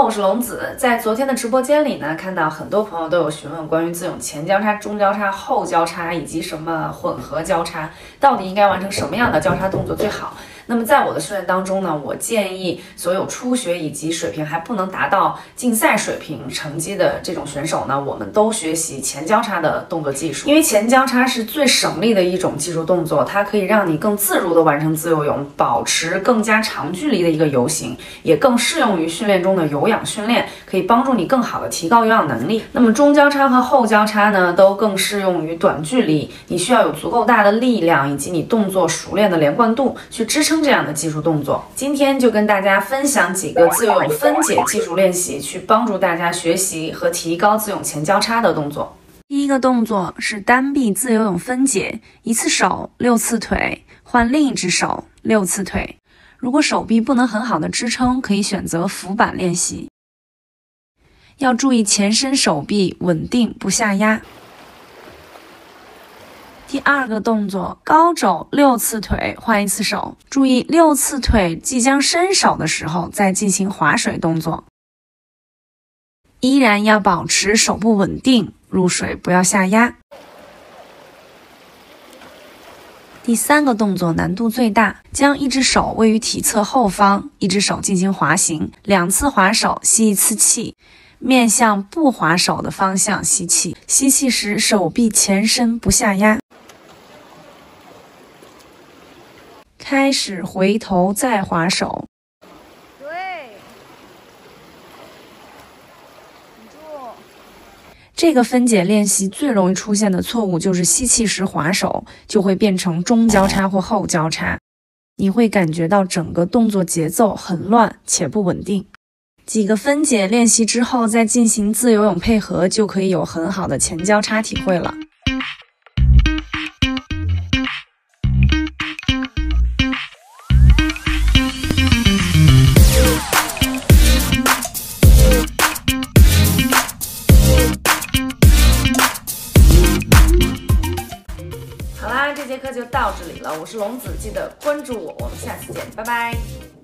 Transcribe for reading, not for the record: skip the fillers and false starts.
我是龙子。在昨天的直播间里呢，看到很多朋友都有询问关于自涌前交叉、中交叉、后交叉以及什么混合交叉，到底应该完成什么样的交叉动作最好？那么在我的训练当中呢，我建议所有初学以及水平还不能达到竞赛水平成绩的这种选手呢，我们都学习前交叉的动作技术，因为前交叉是最省力的一种技术动作，它可以让你更自如地完成自由泳，保持更加长距离的一个游行，也更适用于训练中的有氧训练，可以帮助你更好的提高有氧能力。那么中交叉和后交叉呢，都更适用于短距离，你需要有足够大的力量以及你动作熟练的连贯度去支撑这样的技术动作。今天就跟大家分享几个自由泳分解技术练习，去帮助大家学习和提高自由泳前交叉的动作。第一个动作是单臂自由泳分解，一次手6次腿，换另一只手6次腿。如果手臂不能很好的支撑，可以选择浮板练习。要注意前伸手臂稳定不下压。第二个动作，高肘6次腿，换一次手。注意6次腿即将伸手的时候再进行划水动作，依然要保持手部稳定，入水不要下压。第三个动作难度最大，将一只手位于体侧后方，一只手进行滑行，2次划手，吸1次气，面向不划手的方向吸气，吸气时手臂前伸不下压。开始回头再划手。 对，稳住。 这个分解练习最容易出现的错误就是吸气时划手，就会变成中交叉或后交叉，你会感觉到整个动作节奏很乱且不稳定。几个分解练习之后再进行自由泳配合，就可以有很好的前交叉体会了。好啦，这节课就到这里了，我是龙子，记得关注我，我们下次见，拜拜。